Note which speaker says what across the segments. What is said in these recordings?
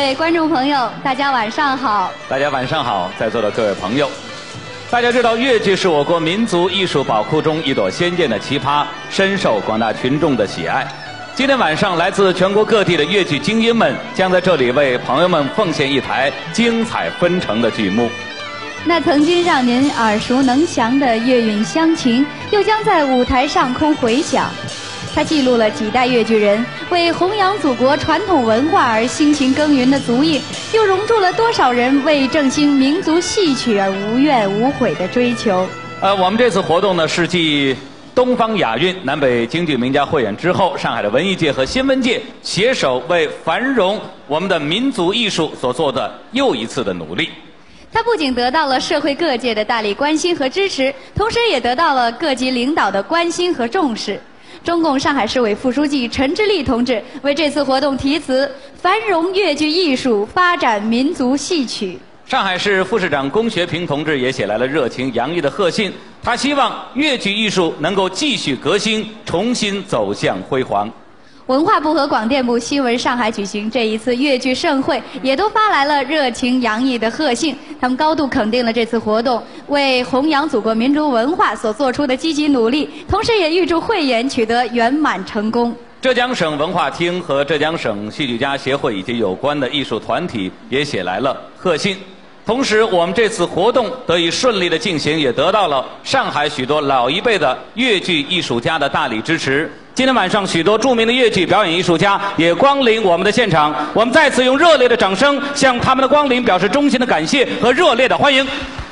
Speaker 1: 位观众朋友，大家晚上好！
Speaker 2: 大家晚上好，在座的各位朋友，大家知道越剧是我国民族艺术宝库中一朵鲜艳的奇葩，深受广大群众的喜爱。今天晚上，来自全国各地的越剧精英们将在这里为朋友们奉献一台精彩纷呈的剧目。
Speaker 1: 那曾经让您耳熟能详的粤韵乡情，又将在舞台上空回响。它记录了几代越剧人为弘扬祖国传统文化而辛勤耕耘的足印，又融入了多少人为振兴民族戏曲而无怨无悔的追求。
Speaker 2: 我们这次活动呢，是继东方亚运、南北京剧名家汇演之后，上海的文艺界和新闻界携手为繁荣我们的民族艺术所做的又一次的努力。
Speaker 1: 它不仅得到了社会各界的大力关心和支持，同时也得到了各级领导的关心和重视。中共上海市委副书记陈志立同志为这次活动题词“繁荣粤剧艺术，发展民族戏曲”。
Speaker 2: 上海市副市长龚学平同志也写来了热情洋溢的贺信，他希望粤剧艺术能够继续革新，重新走向辉煌。
Speaker 1: 文化部和广电部新闻上海举行这一次粤剧盛会，也都发来了热情洋溢的贺信。他们高度肯定了这次活动为弘扬祖国民族文化所做出的积极努力，同时也预祝汇演取得圆满成功。
Speaker 2: 浙江省文化厅和浙江省戏剧家协会以及有关的艺术团体也写来了贺信。同时，我们这次活动得以顺利的进行，也得到了上海许多老一辈的粤剧艺术家的大力支持。今天晚上，许多著名的粤剧表演艺术家也光临我们的现场，我们再次用热烈的掌声向他们的光临表示衷心的感谢和热烈的欢迎。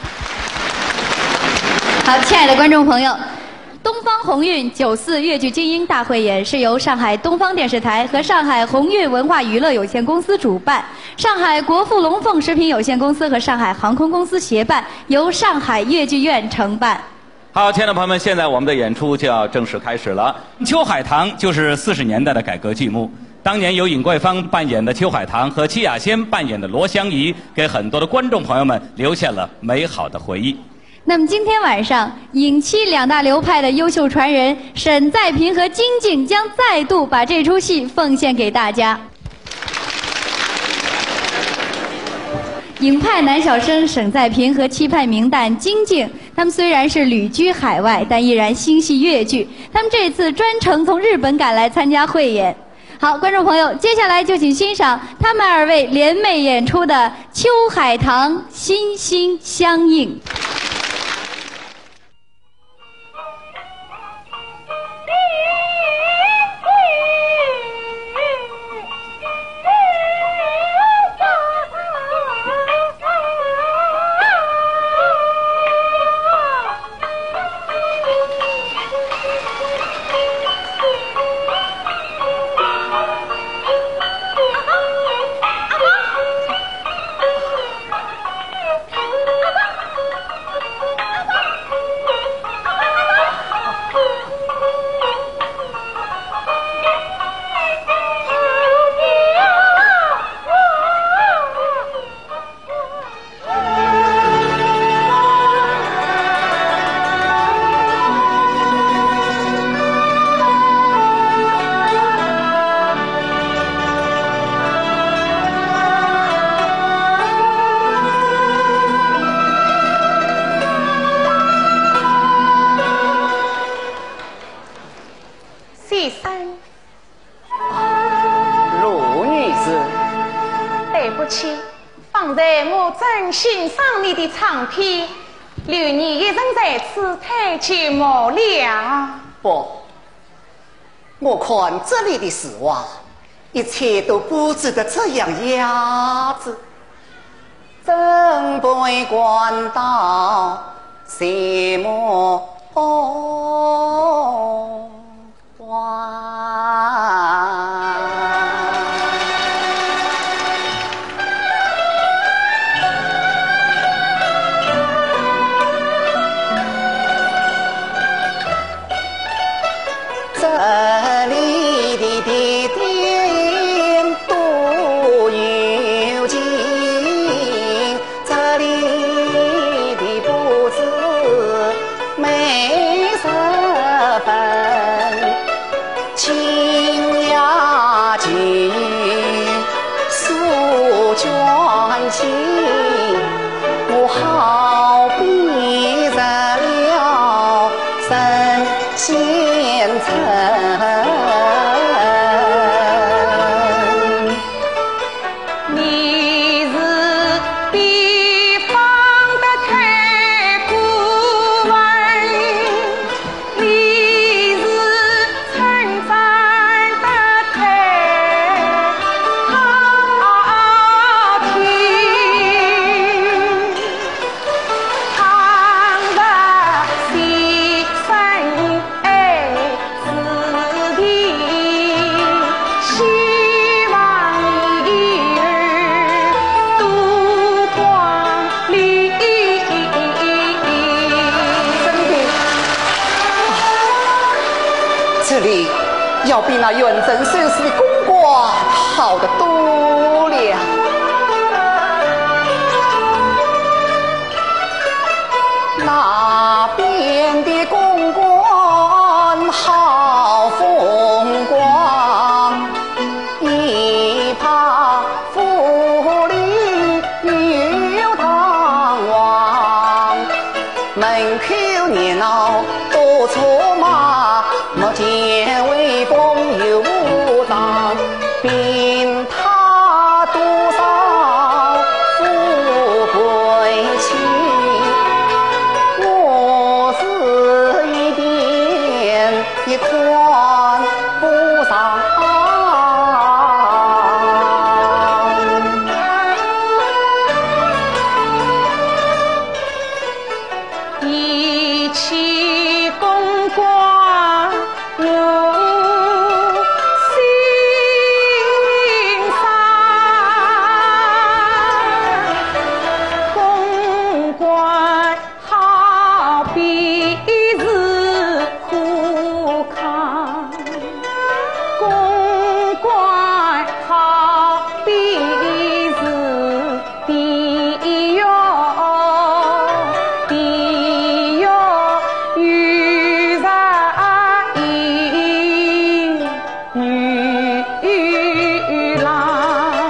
Speaker 1: 好，亲爱的观众朋友，东方红运94粤剧精英大汇演是由上海东方电视台和上海红运文化娱乐有限公司主办，上海国富龙凤食品有限公司和上海航空公司协办，由上海粤剧院承办。
Speaker 2: 好，亲爱的朋友们，现在我们的演出就要正式开始了。秋海棠就是40年代的改革剧目，当年由尹桂芳扮演的秋海棠和戚雅仙扮演的罗香怡，给很多的观众朋友们留下了美好的回忆。
Speaker 1: 那么今天晚上，尹戚两大流派的优秀传人沈再平和金靖将再度把这出戏奉献给大家。影派男小生沈再平和戚派名旦金靖，他们虽然是旅居海外，但依然心系粤剧。他们这次专程从日本赶来参加汇演。好，观众朋友，接下来就请欣赏他们二位联袂演出的《秋海棠心心相印》。
Speaker 3: 欣赏你的唱片，留你一人在此太寂寞了。
Speaker 4: 不，我看这里的事哇，一切都布置得这样雅致，真不会管到什么这里的地点多有劲，这里的布置美神要比那元贞手势的公瓜好得多了。那边的公馆好风光，一旁府里有堂王，门口热闹多车马，莫见威风有武当，鞭挞多少富贵妻。我是一点也宽不上。
Speaker 3: 一起公关入心上，公关好比是苦糠，公关好比是地狱。地狱遇上一女郎，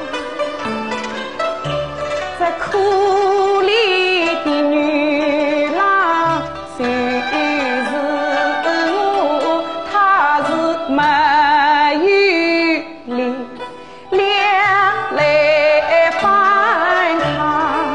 Speaker 3: 在苦里的女郎就是我，她是没有力量来反抗。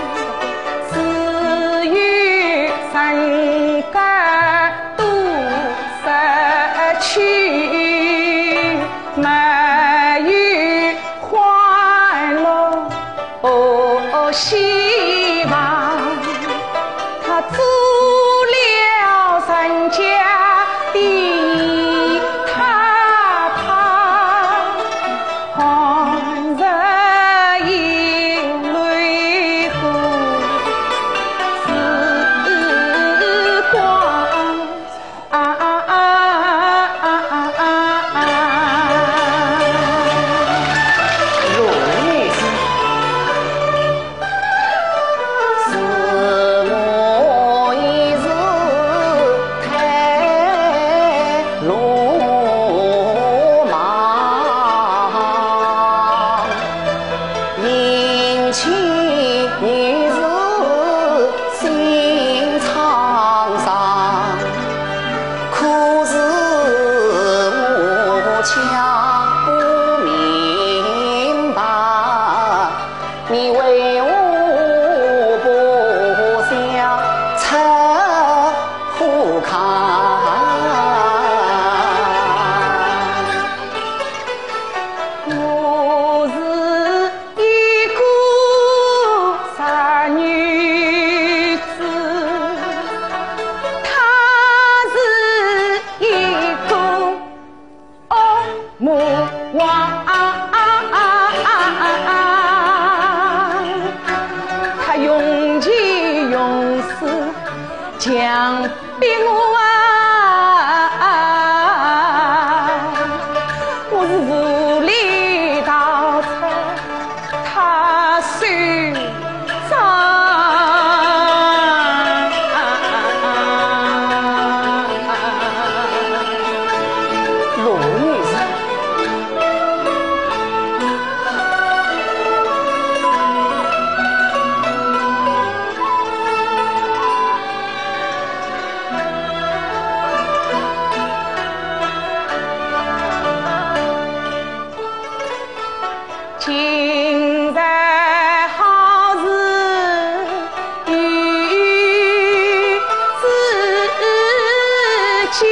Speaker 3: 只有身家都失去，没有欢乐和希望。他做了人家的太太，换日引泪湖。时光
Speaker 4: 如意是我一日太鲁莽，引起女子心沧桑，可是我恰不明白，你为我不想吃苦糠。
Speaker 3: 我是一个傻女子，她是一个恶魔王，她用计用势强逼我我是无力逃出他手上。
Speaker 4: 罗女士，
Speaker 3: 今日好事与自己，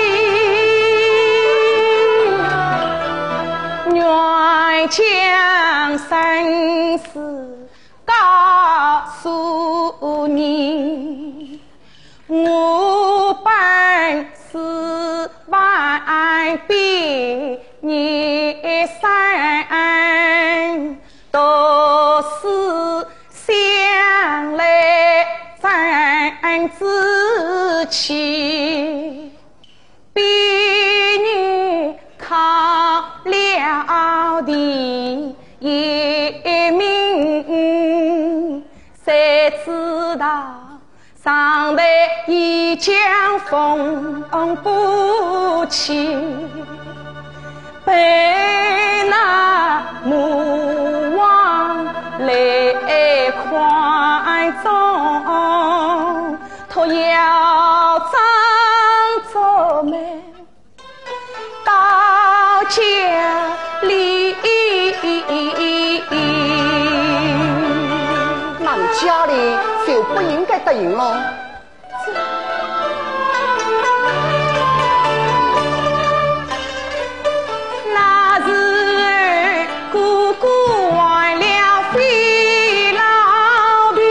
Speaker 3: 愿将生死告诉你，我本是万变你山，都是相来真志气，比女知道，上台已将风不起，被那魔王来宽中，托要张作美到家里。
Speaker 4: 那你家里就不应该答应喽。
Speaker 3: 那是姑姑忘了费老病，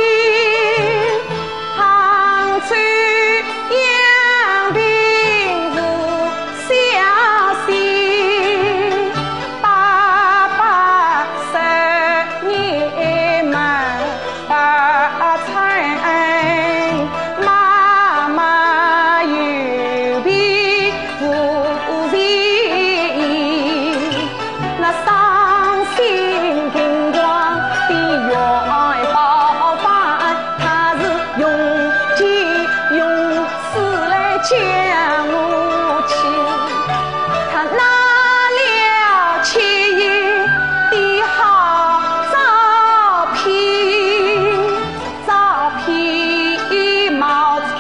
Speaker 3: 杭州养病无消息，爸爸10年满发财，妈妈有病无病，那伤心情况的元宝饭，他是用计用死来将我去，他拿了7亿的好照片，照片冒充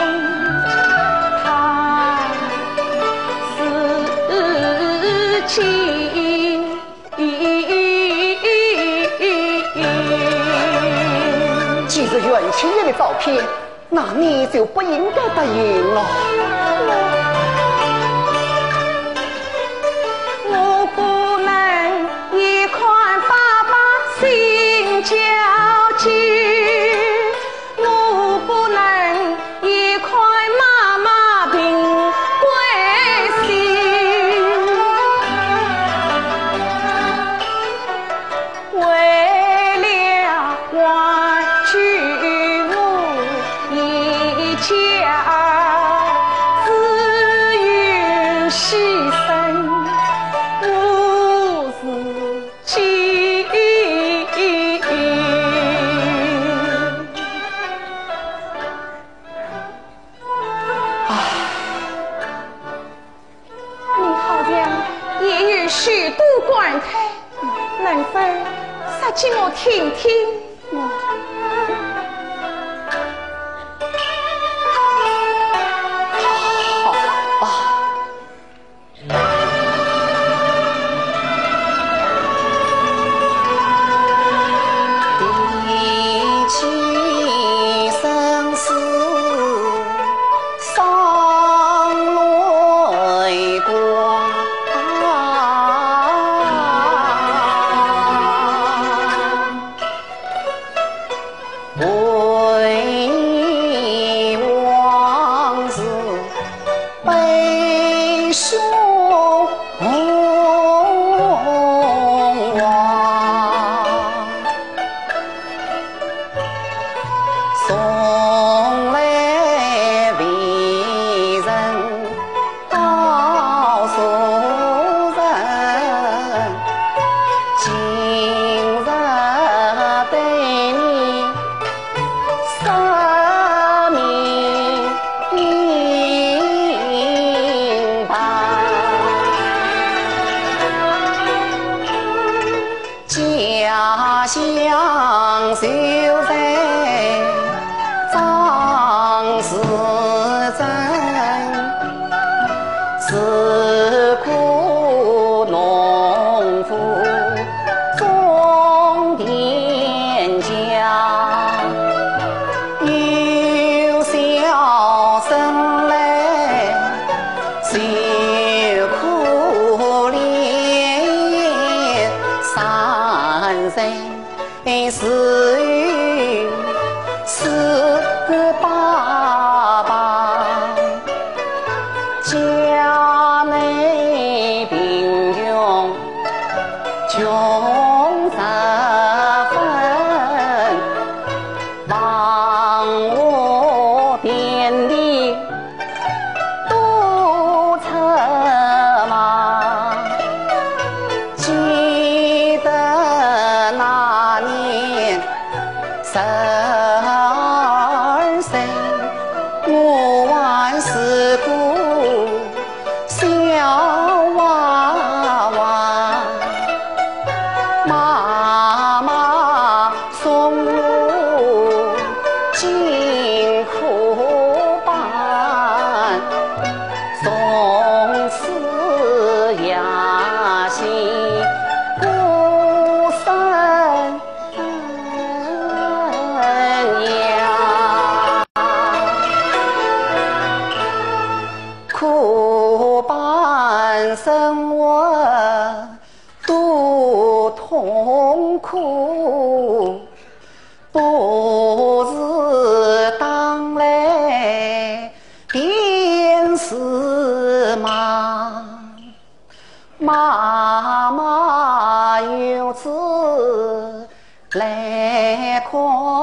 Speaker 3: 他自己。
Speaker 4: 既是袁青爷的照片，那你就不应该答应了。
Speaker 3: 我不能一看爸爸心焦急，我不能一看妈妈病归心，为了挽救我一家，自愿牺牲我自己。你好像也有许多感慨，能否说给我听听？
Speaker 4: 好吧，一起生死伤泪光，为往事悲胸往，送来为人到俗人，今日对你生命明白，家乡就在张氏镇，自苦农夫种田家，有笑声来受苦怜，三人是与是爸爸，家内贫穷穷十分，望我遍地都策马，记得那年12 辛苦伴，从此呀心孤身呀，苦伴生活多痛苦，不是当来便是忙，妈妈有次来看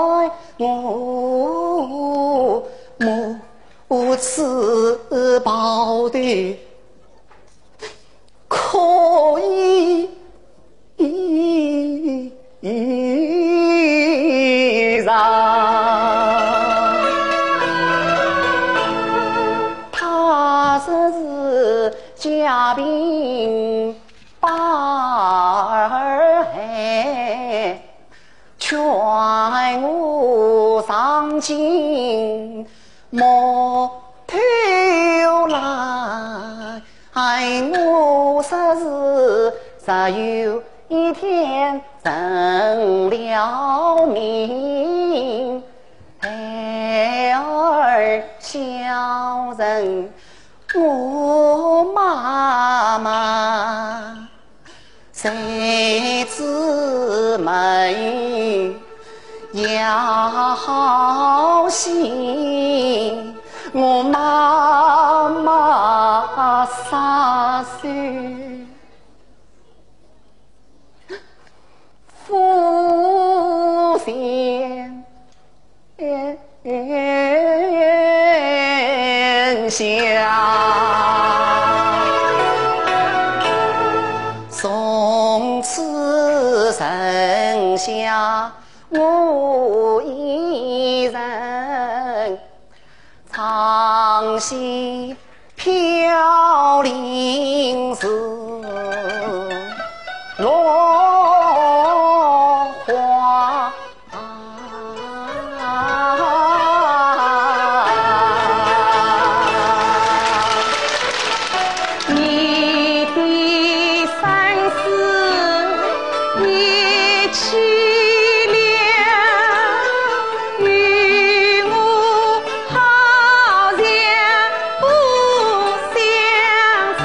Speaker 4: 我，母子抱的可以让他说是家贫把儿害，劝我上进莫偷懒，我说是只有一天成了名，孩儿孝顺我妈妈，谁知没要好心，我妈妈3岁父贤下，从此剩下我一人，唱戏飘零时落花。你的生死一凄凉，与我好像不相差。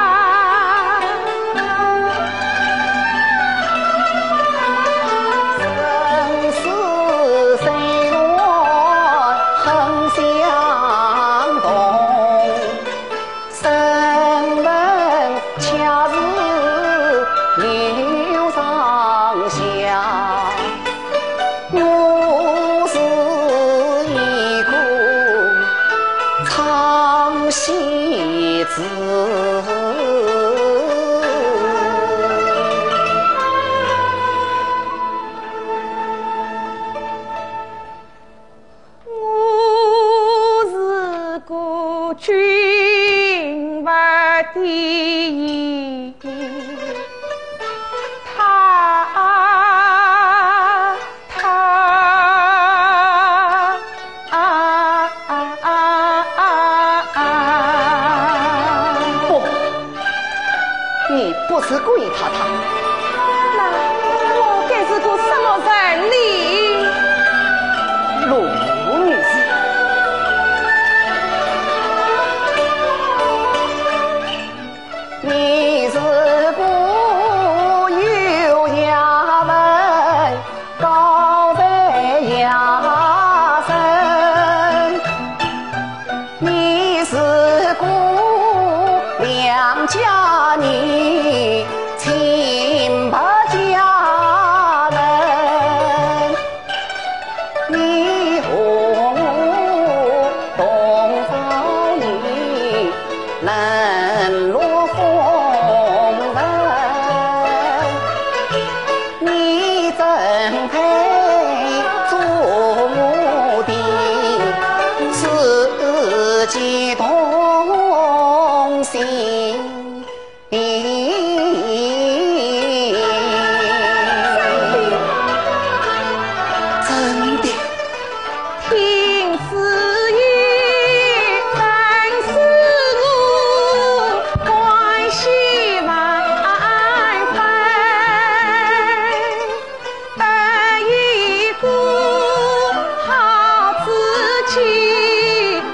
Speaker 4: 生死虽然很相同，生门恰是流上下，我是一个唱戏子。我是个军阀的人，不，你不是故意他。
Speaker 3: 那我该是个什么人哩？
Speaker 4: 陆女士，你是个有衙门高在衙门，你是个良家女，清白家人。你和东方女冷落风尘，你怎配做我的知己同心？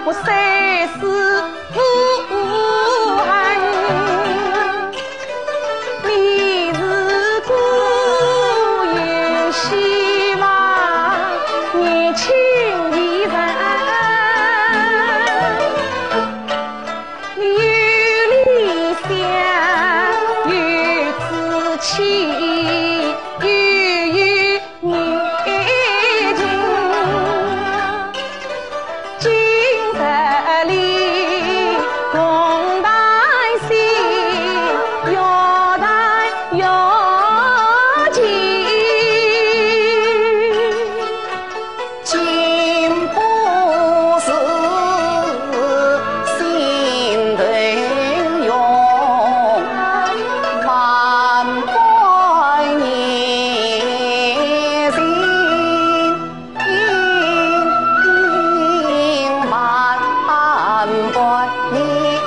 Speaker 3: 我虽是孤寒，你是孤有希望，年轻一人，你有理想，有志气，又有热情。今日里共担心，要谈要紧。
Speaker 4: 今不是心头用，万百年心，万百年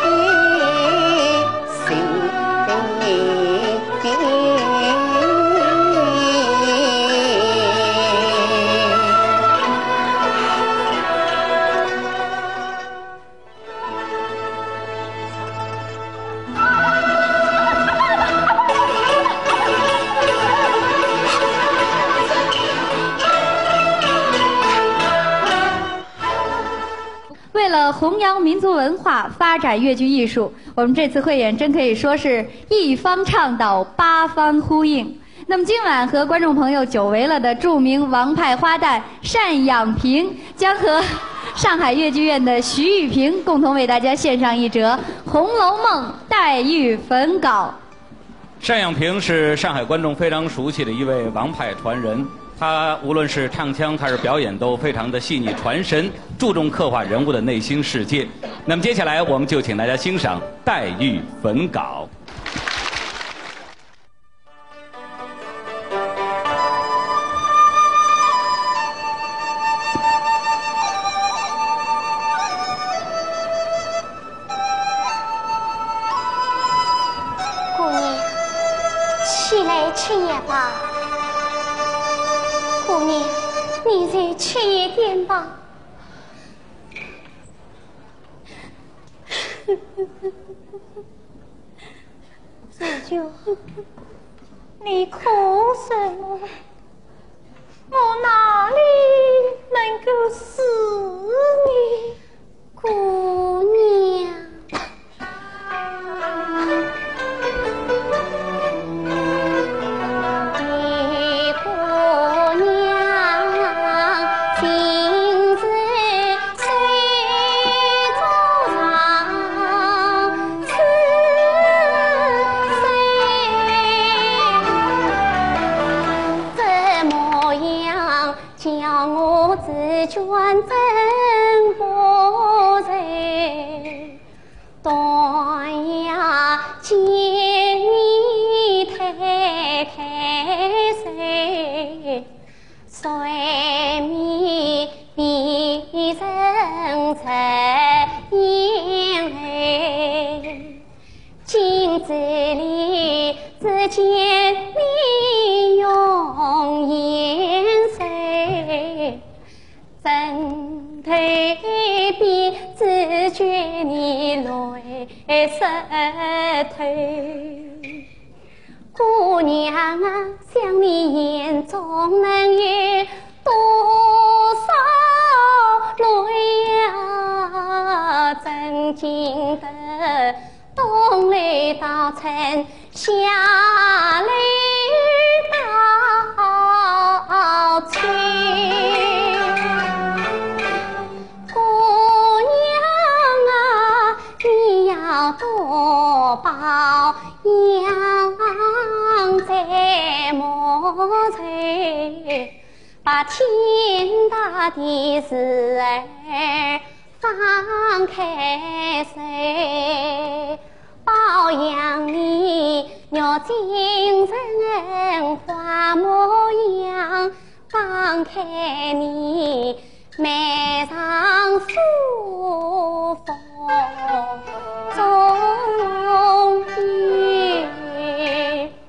Speaker 4: 心。
Speaker 1: 为了弘扬民族文化、发展粤剧艺术，我们这次汇演真可以说是一方倡导，八方呼应。那么今晚和观众朋友久违了的著名王派花旦单养平，将和上海越剧院的徐玉萍共同为大家献上一折《红楼梦》黛玉粉稿。
Speaker 2: 单养平是上海观众非常熟悉的一位王派传人，他无论是唱腔还是表演都非常的细腻传神，注重刻画人物的内心世界。那么接下来我们就请大家欣赏《黛玉粉稿》。
Speaker 5: 姑娘，起来吃也罢。姑娘，你再吃一点吧。子舅，你哭什么？我哪里能够死你，姑娘？真不在，断呀见你太太谁，水面变成尘烟泪，镜子里只见你容颜谁。枕头边只觉你泪湿头，姑娘啊，想你眼中能有多少泪呀？真经得东泪倒成下泪倒吹。多保养在莫愁，把天大的事儿放开手，保养你要精神花模样，放开你迈上舒服终于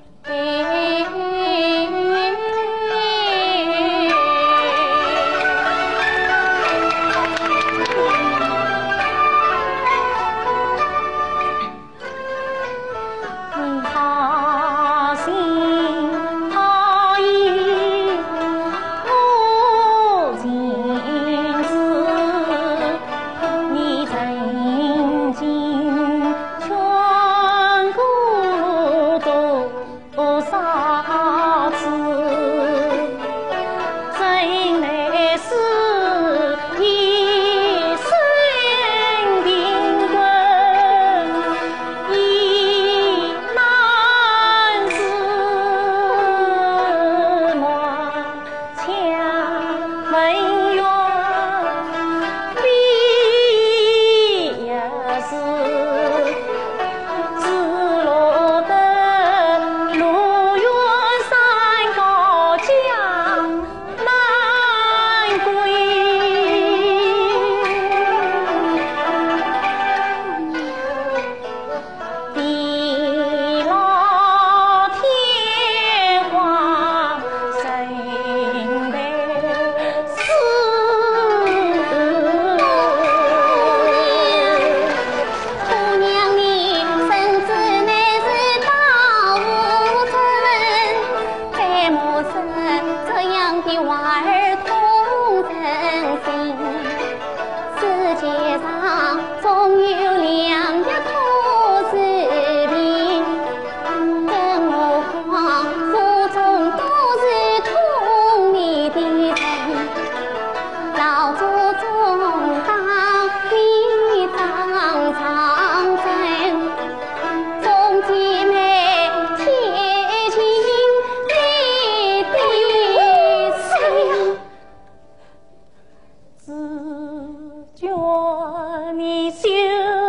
Speaker 5: 上总有两日可是平，更何况府中都是通你的人，老祖宗当你当长征，众姐妹贴近你的心，只叫你修。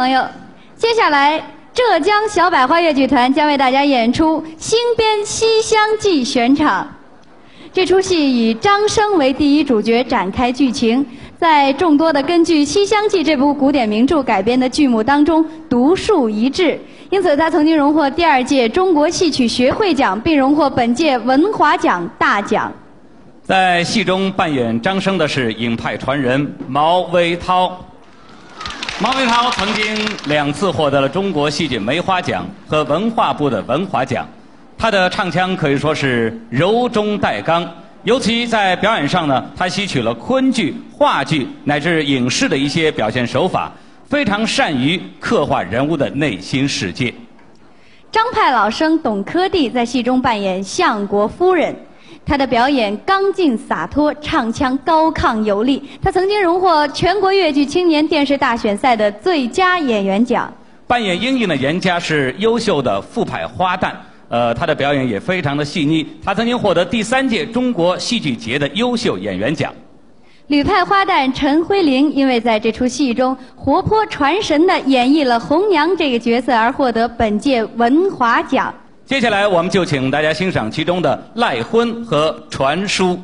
Speaker 1: 朋友，接下来浙江小百花越剧团将为大家演出新编《西厢记》选场。这出戏以张生为第一主角展开剧情，在众多的根据《西厢记》这部古典名著改编的剧目当中独树一帜，因此他曾经荣获第2届中国戏曲学会奖，并荣获本届文华奖大奖。
Speaker 2: 在戏中扮演张生的是影派传人毛维涛。毛维涛曾经2次获得了中国戏剧梅花奖和文化部的文华奖。他的唱腔可以说是柔中带刚，尤其在表演上呢，他吸取了昆剧、话剧乃至影视的一些表现手法，非常善于刻画人物的内心世界。
Speaker 1: 张派老生董科第在戏中扮演相国夫人，他的表演刚劲洒脱，唱腔高亢有力。他曾经荣获全国越剧青年电视大选赛的最佳演员奖。
Speaker 2: 扮演英英的严家是优秀的副派花旦。他的表演也非常的细腻，他曾经获得第3届中国戏剧节的优秀演员奖。
Speaker 1: 吕派花旦陈辉玲因为在这出戏中活泼传神地演绎了红娘这个角色而获得本届文华奖。
Speaker 2: 接下来我们就请大家欣赏其中的赖婚和传书。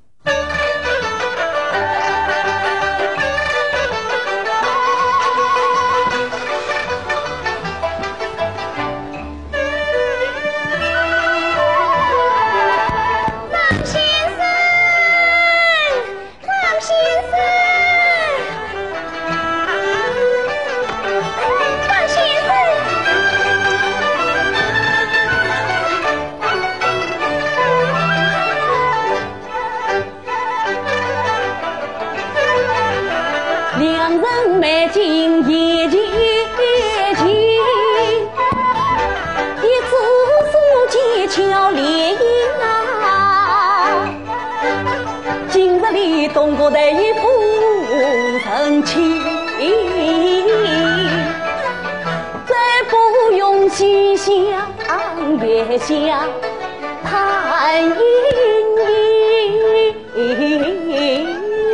Speaker 6: 东国的一幅人情，再不用西厢月下谈姻缘。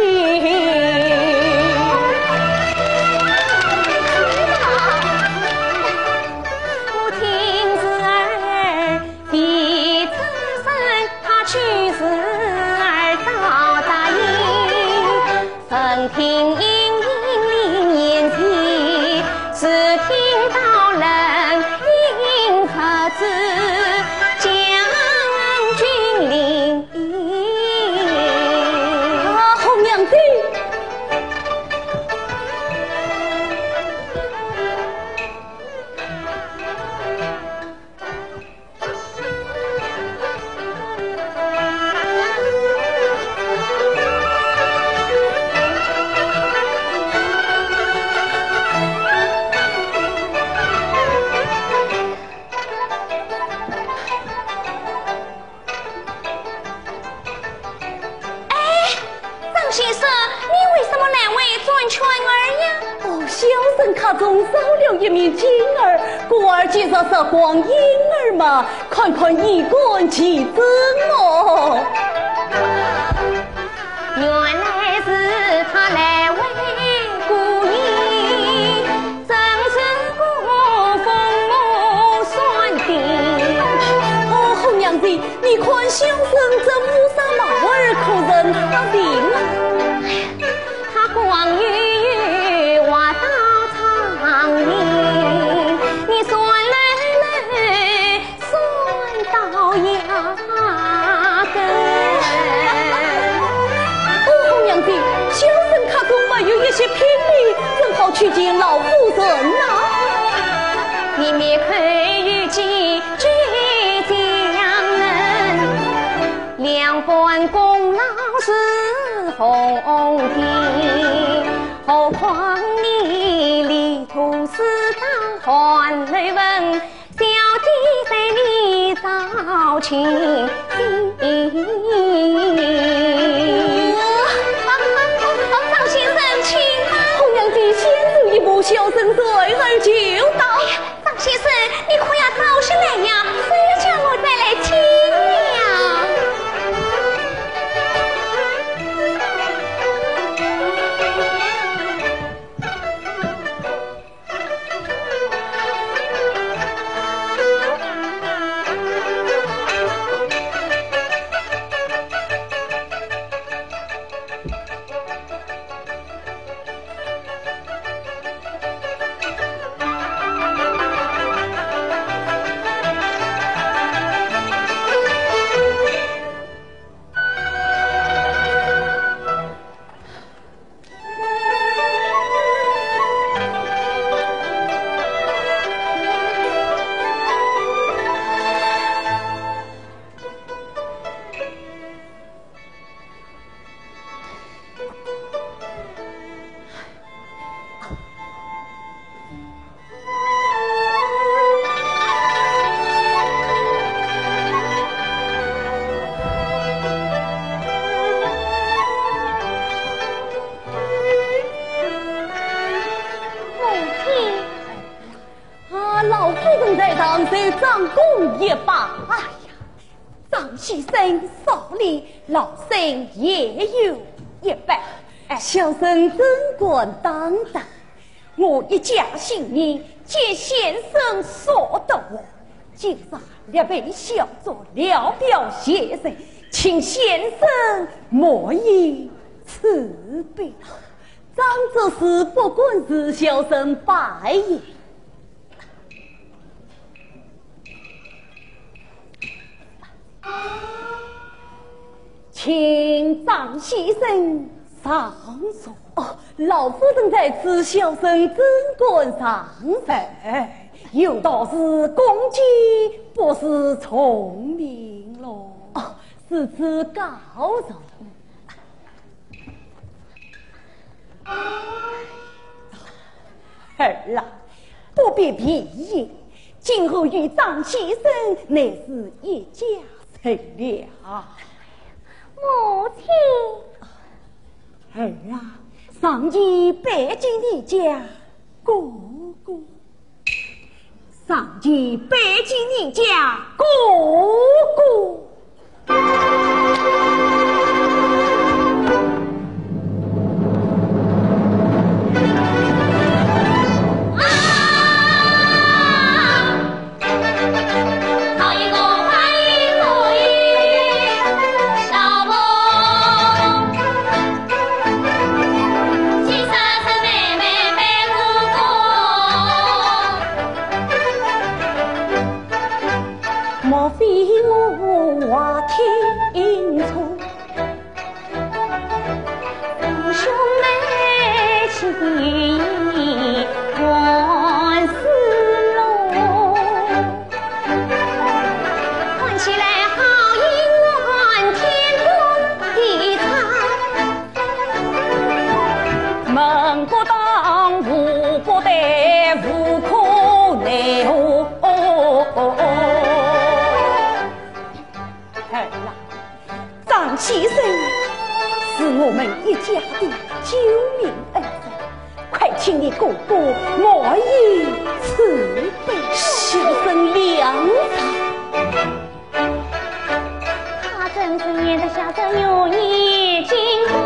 Speaker 6: 我听子儿的此生，他去世儿到大营，曾听莺莺铃言起，只听到人应可知将军临。红娘子。中少了一名金儿，故而介绍是光婴儿嘛，看看一贯其真哦。
Speaker 5: 原来是他来为故意，正是我父母算定。
Speaker 6: 哦，红娘子，你看小生这乌纱帽儿可认他定啊？
Speaker 5: 他光与我到你算来算到牙根。
Speaker 6: 哦，红娘子，小生卡中没有一些偏离，正好去见老夫人呐。
Speaker 5: 你灭可与己俱将人，两本功劳是红天，何况你里头是当还来问，小弟在你早请张先生请
Speaker 6: 红娘子先走一步，小生随儿就到。
Speaker 5: 张先生，你可要早些来呀，非要叫我再来请呀。
Speaker 6: 哎呀，张先生少礼，老身也有一半。小生真管当当，我一家性命皆先生所夺，今日列位小作聊表先生，请先生莫以慈悲。张则是不管是小生拜也。请张先生上座。哦，老夫人在此，小生真管上座。有道是公鸡不是聪明喽。哦，是此高容。儿啊，不必避也，今后与张先生乃是一家人了。
Speaker 5: 母亲，
Speaker 6: 儿啊，上级拜见你家哥哥，上级拜见你家哥哥。先生是我们一家的救命恩人，快请你哥哥莫以慈悲，小生良才。
Speaker 5: 他真是念得下这有意惊恐。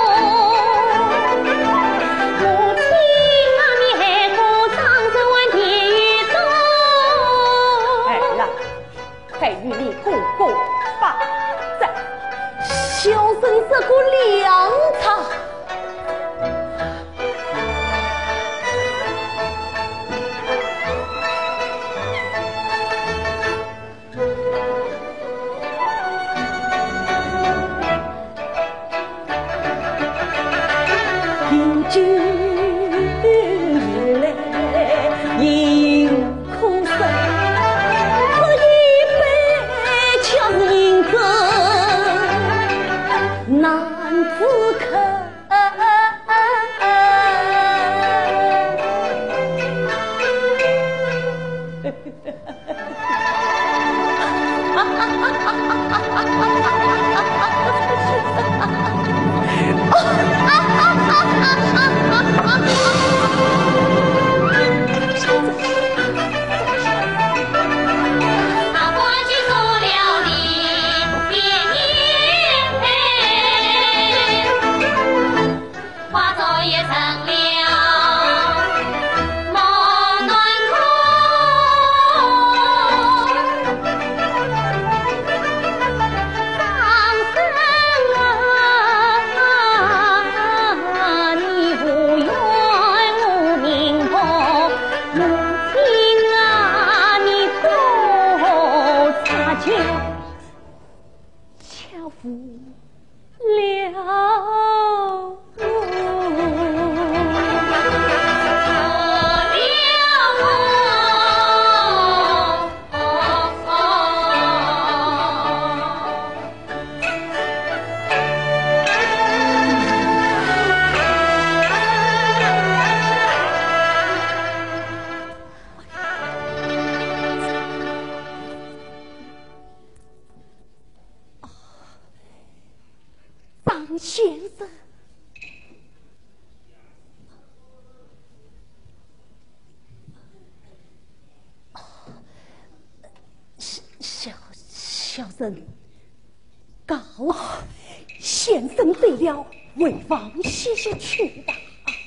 Speaker 5: 母亲啊，你还可张着问题与中。
Speaker 6: 儿啦，快与你哥哥发展。小生这个良才。饮酒来饮苦水，这一杯恰是饮着难自肯。先生，小小生告先生醉了，为王歇歇去吧。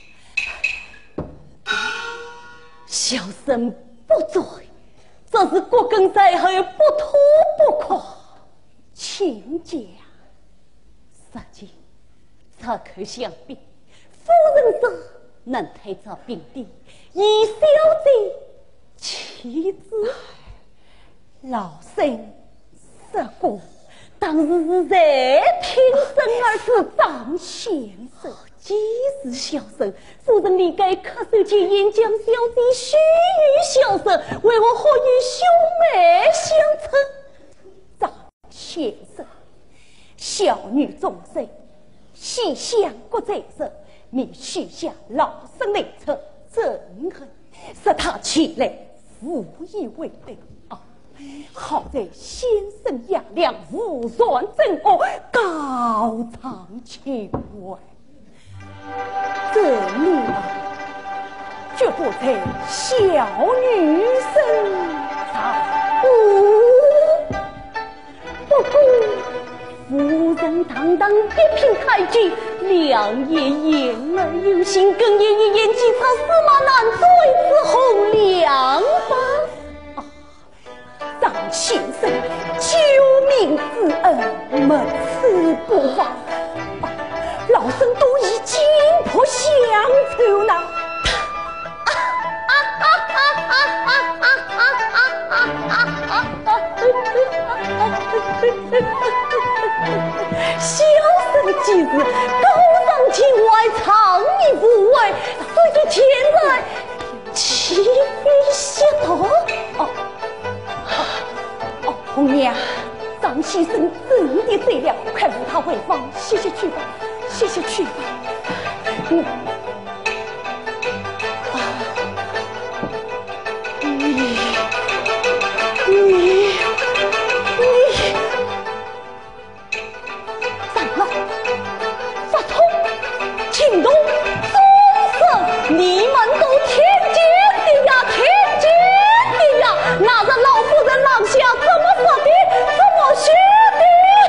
Speaker 6: 小生不醉，这是国根在后，不吐不快。请讲。实际查口相比，夫人者能推着病地，以小姐妻子。老身实过，当时是在听生儿子张先生。即使小生，夫人理该恪守前言，将小姐许与小生，为我何与兄妹相称？张先生，小女终身细想过这事，你许下老身内策憎恨，使他起来无以为对啊！好在先生雅量，无算真恶，高藏情怀。这女儿绝不在小女身上。不过夫人堂堂一品太君，两眼言而有信，更言一言即插司马南对之红两方。张先生救命之恩，没此不忘。老身都已紧迫相酬呢。小生即是高尚情怀，长义不为，所以前来岂非邪道？红娘，张先生真的醉了，快扶他回房歇歇去吧，歇歇去吧。你怎么发通请动宗生，你们都听见的呀，听见的呀，拿着老夫人廊下怎么说的，怎么学的？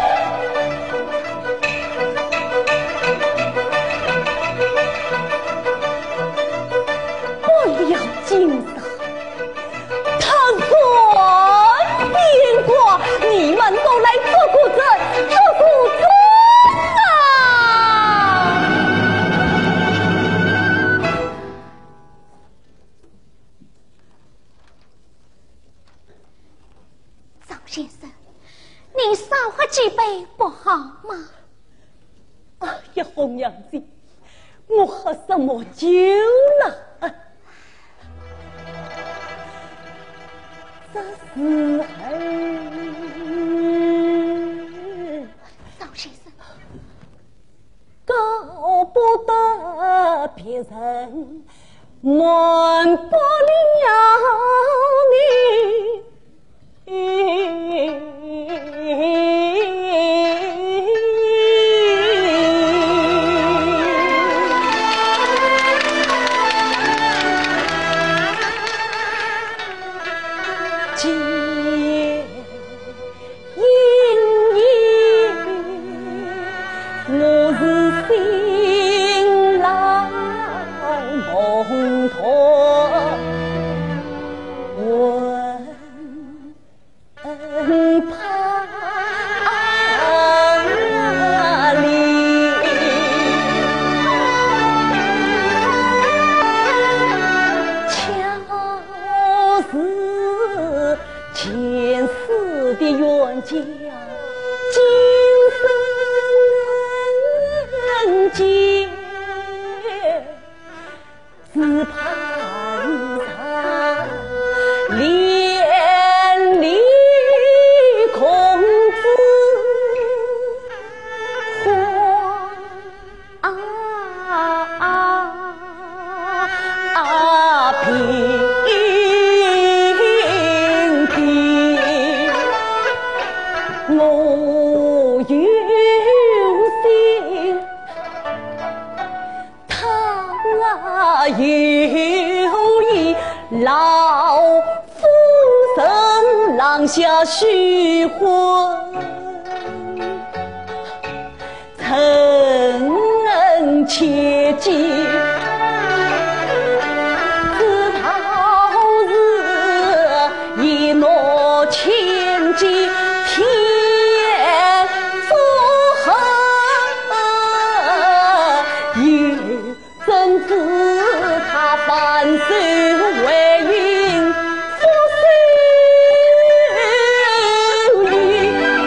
Speaker 6: 不了金子，他算变卦，你们都来做古筝，做古筝啊！张先生，您少喝几杯不好吗？哎呀，红娘子，我喝什么酒了？这时候，张先生，搞不得别人瞒不了你。 下虚婚，承恩切记。自讨日一诺千金，天作恨，也怎知他凡事为云覆手里，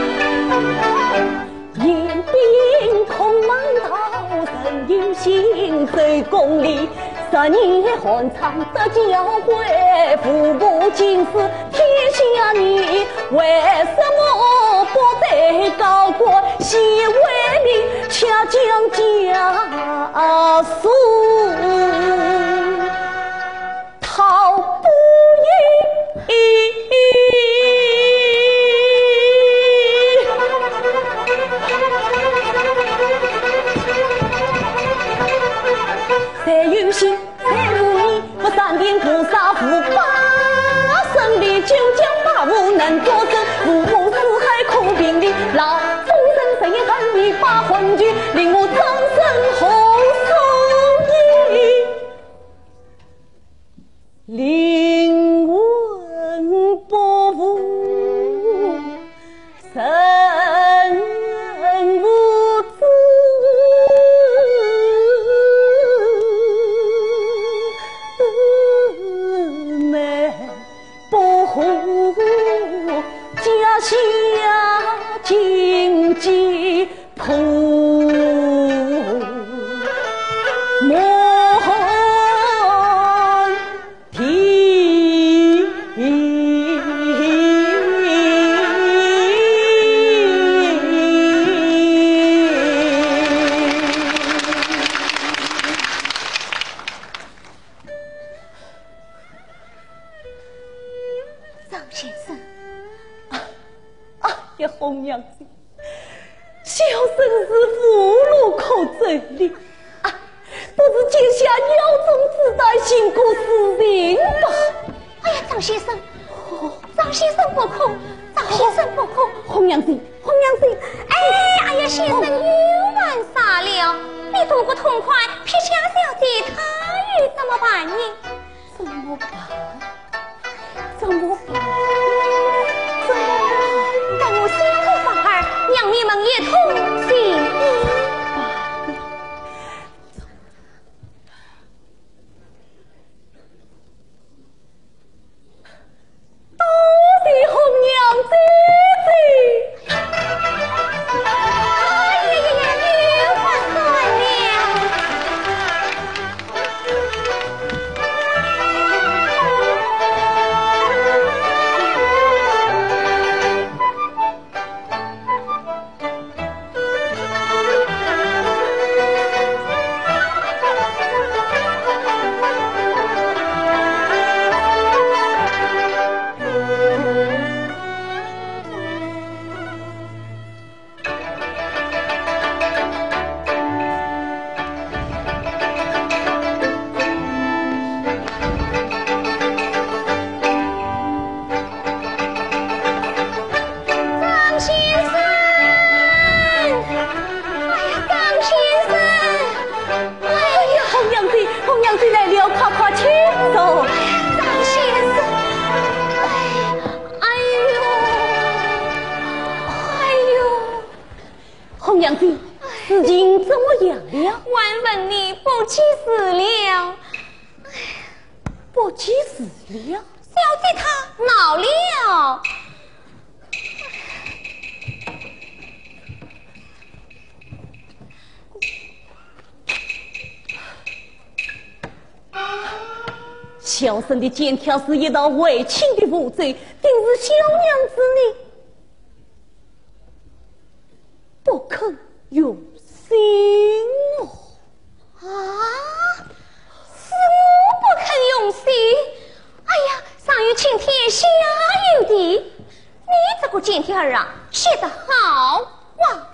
Speaker 6: 言兵空忙道人有心走公理。10年寒窗得教诲，父母尽是天下你，为什么不得高官显威名，恰将家属逃不赢？谁有心谁如意，我3殿菩萨护8胜利，9将8武能作证，五湖四海空兵力，老众生谁也敢为8魂聚，令我终身红松衣，灵魂不腐，身无知。家下荆棘铺满地，
Speaker 5: 张先生。
Speaker 6: 呀，红娘子，小生是无路可走的啊！不知接下腰中自带辛苦死人吧？
Speaker 5: 哎呀，张先生，张先生不可，张先生不可！
Speaker 6: 红娘子，红娘子，
Speaker 5: 哎呀，先生又玩傻了，你度不痛快，撇下小姐他与怎么办呢？
Speaker 6: 怎么办？怎么办？
Speaker 5: 等我先头反儿，娘你们也同心
Speaker 6: 到底红娘姐姐，
Speaker 5: 哎呀呀呀，又犯错了。
Speaker 6: 娘子，事情怎么样了？
Speaker 5: 万问你不及时了，
Speaker 6: 不及时了。
Speaker 5: 小姐她恼了。
Speaker 6: 小生的剑条是一道为情的负罪，定是小娘子你不肯用心哦。
Speaker 5: 啊，是我不肯用心。哎呀，上有青天下有地，你这个剑条啊，写得好哇！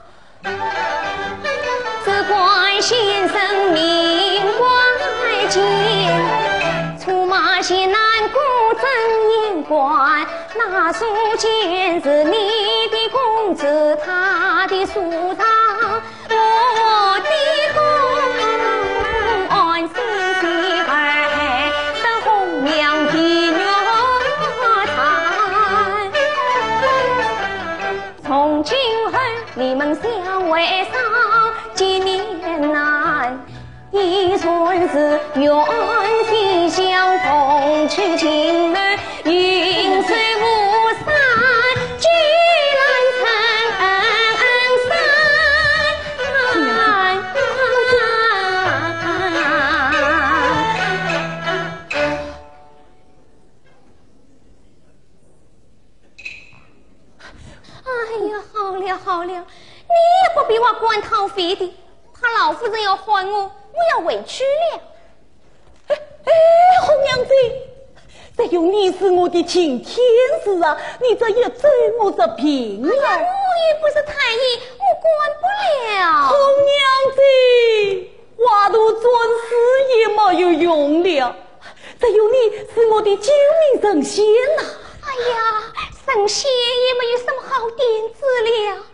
Speaker 5: 只怪先生命关键。出马些南宫真言官，那书简是你的公子，他的书长，我的公安心媳儿是红娘的女产。从今后你们相会上几年难，一寸是缘分相逢，去情侣云水无山，聚来成山。哎呀，好了好了，你也不比我管讨费的，怕老夫人要还我，我要委屈了。
Speaker 6: 红娘子，只有你是我的亲天使啊！你这一走，我这病儿，
Speaker 5: 我也不是太医，我管不了。
Speaker 6: 红娘子，话都转世也没有用了，只有你是我的救命神仙呐！
Speaker 5: 哎呀，神仙也没有什么好点子了。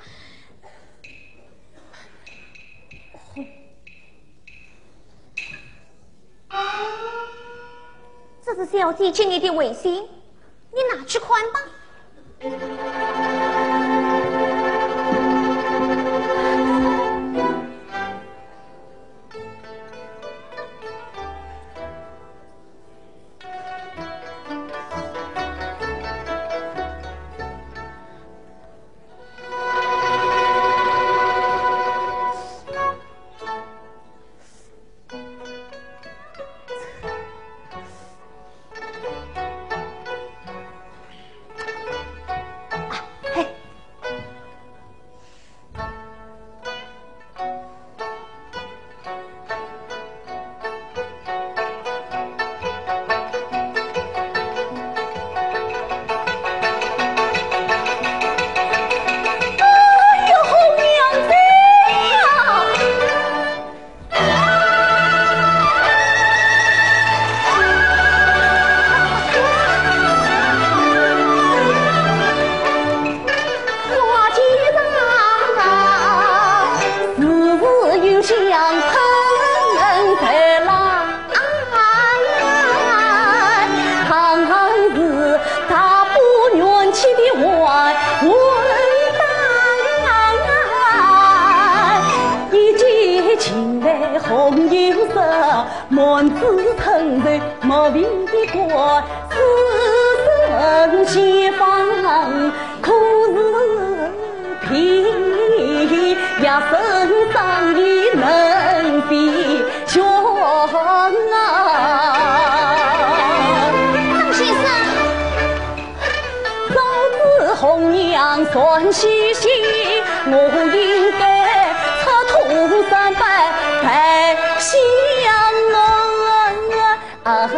Speaker 5: 这是小姐借你的围巾，你拿去穿吧。
Speaker 6: 满子藤头莫名的过，死生前方，可是皮呀身上的能比胸啊！
Speaker 5: 张先生，
Speaker 6: 老子红娘算细心，我应该擦土300拜西洋啊！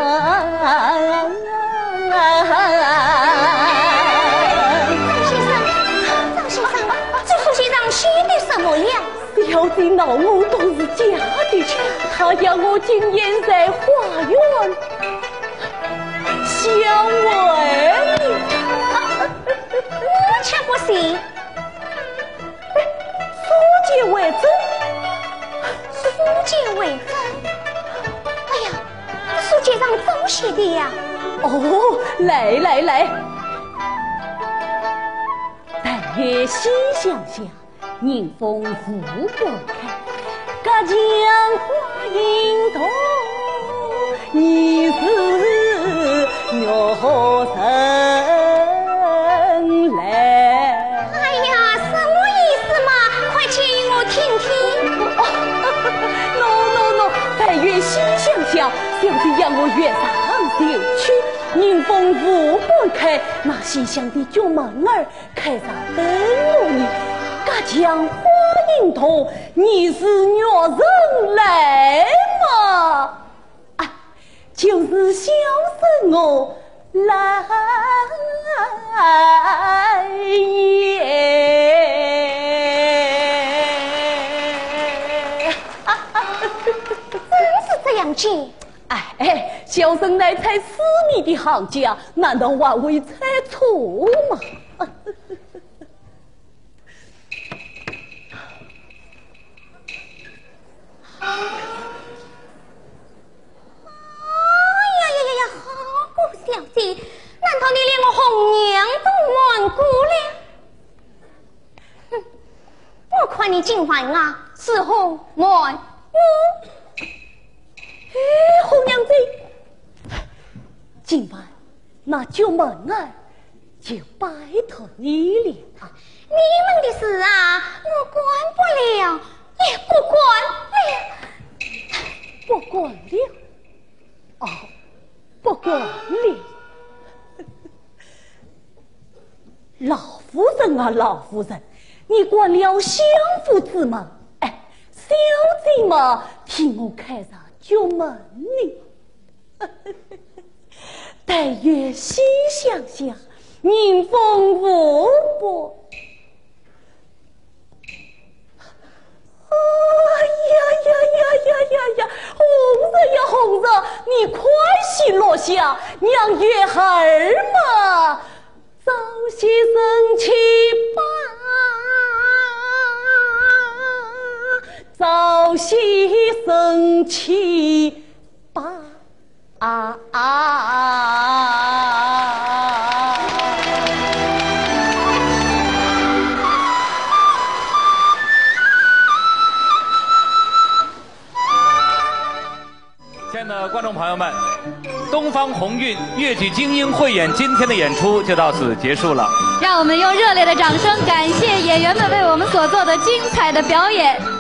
Speaker 5: 张先生，这书信上写的什么呀？
Speaker 6: 小姐闹我都是假的，他要我今夜在花园相会。
Speaker 5: 我瞧过信，
Speaker 6: 书接为证，
Speaker 5: 书接为证。哎呀，书接上怎么写的呀？
Speaker 6: 哦，来，但愿西厢下，迎风拂不开，隔江花影动，你是我生来。
Speaker 5: 哎呀，什么意思嘛？快请我听听。
Speaker 6: no，但愿西厢下，小弟让我远上就去。迎风拂不开，那西厢的角门儿开上灯笼里，隔江花影动，你是我人来嘛？啊，就是小生我来也。
Speaker 5: 真是这样见。
Speaker 6: 哎，小生乃才4米的行家，难道还会猜错吗？
Speaker 5: 小姐，难道你连我红娘都忘过了？哼，我看你今晚啊，是红瞒我。
Speaker 6: 红娘子，今晚那九门儿就拜托你了。
Speaker 5: 你们的事啊，我管不了，也不管了。
Speaker 6: 不管了？哦，不管了。老夫人啊，老夫人，你管了相夫之门，哎，小姐嘛，替我开上九门呢。待月细想想，迎风无波。呀！红子，你快些落下，让月儿嘛早些生气吧，早些生气吧。
Speaker 2: 亲爱的观众朋友们，东方红韵越剧精英汇演今天的演出就到此结束了。
Speaker 1: 让我们用热烈的掌声感谢演员们为我们所做的精彩的表演。